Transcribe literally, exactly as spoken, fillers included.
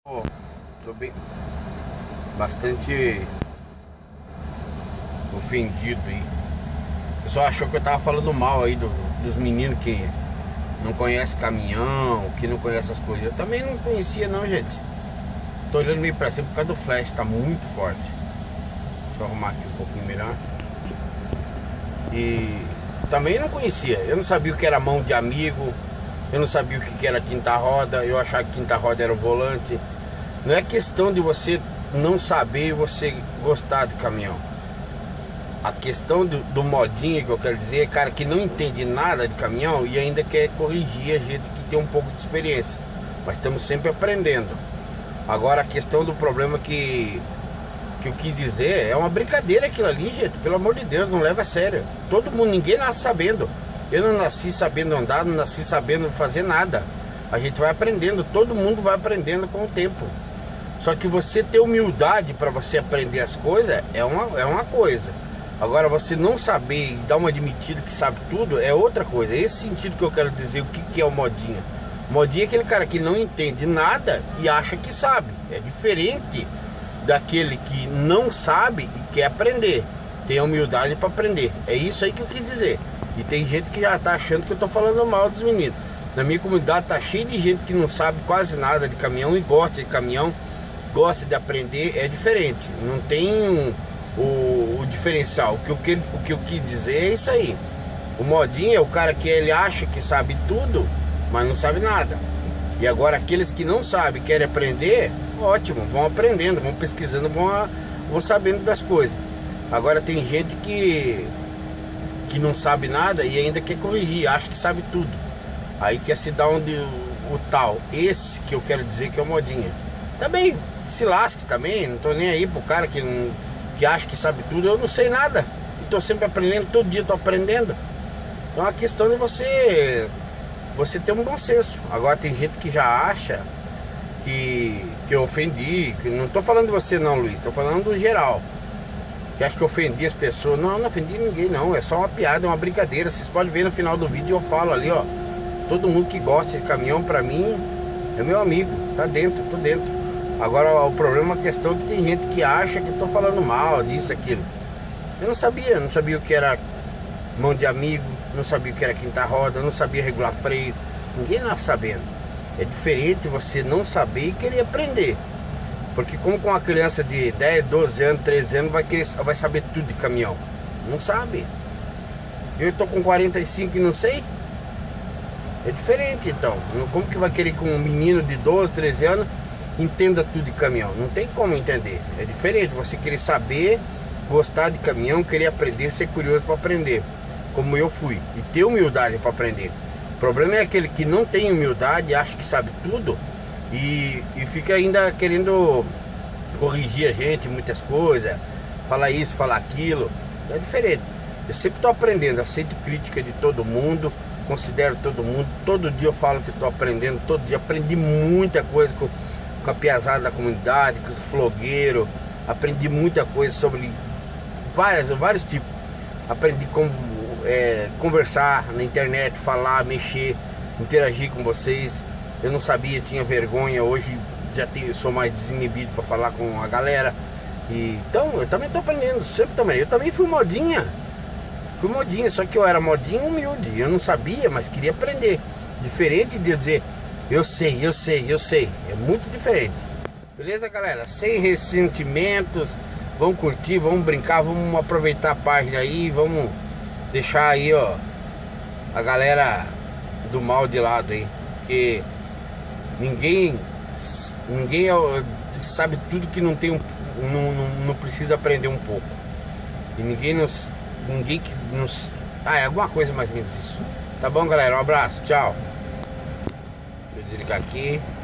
Oh, tô bem, bastante ofendido aí. O pessoal achou que eu tava falando mal aí do, dos meninos que não conhecem caminhão, que não conhecem as coisas. Eu também não conhecia não, gente. Tô olhando meio pra cima por causa do flash, tá muito forte. Deixa eu arrumar aqui um pouquinho melhor. E também não conhecia. Eu não sabia o que era mão de amigo. Eu não sabia o que era quinta roda. Eu achava que quinta roda era o volante. Não é questão de você não saber e você gostar de caminhão. A questão do, do modinha que eu quero dizer é cara que não entende nada de caminhão e ainda quer corrigir a gente que tem um pouco de experiência. Mas estamos sempre aprendendo. Agora a questão do problema que, que eu quis dizer é uma brincadeira aquilo ali, gente. Pelo amor de Deus, não leva a sério. Todo mundo, ninguém nasce sabendo. Eu não nasci sabendo andar, não nasci sabendo fazer nada. A gente vai aprendendo, todo mundo vai aprendendo com o tempo. Só que você ter humildade para você aprender as coisas é uma, é uma coisa. Agora você não saber e dar uma admitida que sabe tudo é outra coisa. É esse sentido que eu quero dizer o que, que é o modinha. Modinha é aquele cara que não entende nada e acha que sabe. É diferente daquele que não sabe e quer aprender. Tem a humildade para aprender. É isso aí que eu quis dizer. E tem gente que já tá achando que eu tô falando mal dos meninos. Na minha comunidade tá cheio de gente que não sabe quase nada de caminhão e gosta de caminhão, gosta de aprender. É diferente. Não tem um, o, o diferencial. O que, eu, o que eu quis dizer é isso aí. O modinho é o cara que ele acha que sabe tudo, mas não sabe nada. E agora aqueles que não sabem, querem aprender, ótimo, vão aprendendo, vão pesquisando, vão, vão sabendo das coisas. Agora tem gente que que não sabe nada e ainda quer corrigir, acha que sabe tudo. Aí quer se dar onde o, o tal. Esse que eu quero dizer que é o modinha. Também se lasque também, não tô nem aí pro cara que, não, que acha que sabe tudo. Eu não sei nada. E tô sempre aprendendo, todo dia tô aprendendo. Então a questão de você você ter um bom senso. Agora tem gente que já acha que, que eu ofendi. Que, não tô falando de você não, Luiz, tô falando do geral. Que acha que eu ofendi as pessoas. Não, não ofendi ninguém não. É só uma piada, é uma brincadeira. Vocês podem ver no final do vídeo, eu falo ali, ó. Todo mundo que gosta de caminhão, pra mim, é meu amigo. Tá dentro, tô dentro. Agora o problema, a questão é que tem gente que acha que eu tô falando mal disso, aquilo. Eu não sabia, não sabia o que era mão de amigo, não sabia o que era quinta roda, não sabia regular freio. Ninguém nasce sabendo. É diferente você não saber e querer aprender. Porque como com uma criança de dez, doze anos, treze anos vai, querer, vai saber tudo de caminhão? Não sabe. Eu tô com quarenta e cinco e não sei. É diferente então. Como que vai querer que um menino de doze, treze anos entenda tudo de caminhão? Não tem como entender. É diferente você querer saber, gostar de caminhão, querer aprender, ser curioso para aprender. Como eu fui. E ter humildade para aprender. O problema é aquele que não tem humildade, acha que sabe tudo. E, e fica ainda querendo corrigir a gente muitas coisas, falar isso, falar aquilo. É diferente. Eu sempre estou aprendendo, aceito crítica de todo mundo, considero todo mundo. Todo dia eu falo que estou aprendendo, todo dia aprendi muita coisa com, com a piazada da comunidade, com os flogueiros. Aprendi muita coisa sobre várias, vários tipos. Aprendi como é, conversar na internet, falar, mexer, interagir com vocês. Eu não sabia, tinha vergonha. Hoje já tenho, sou mais desinibido para falar com a galera. E, então eu também tô aprendendo, sempre também. Eu também fui modinha. Fui modinha, só que eu era modinha humilde. Eu não sabia, mas queria aprender. Diferente de eu dizer, eu sei, eu sei, eu sei. É muito diferente. Beleza, galera? Sem ressentimentos. Vamos curtir, vamos brincar, vamos aproveitar a página aí. Vamos deixar aí, ó, a galera do mal de lado aí. Porque Ninguém, ninguém sabe tudo que não tem um, não, não, não precisa aprender um pouco. E ninguém nos, ninguém que nos, ah, é alguma coisa mais ou menos isso. Tá bom, galera? Um abraço, tchau. Vou desligar aqui.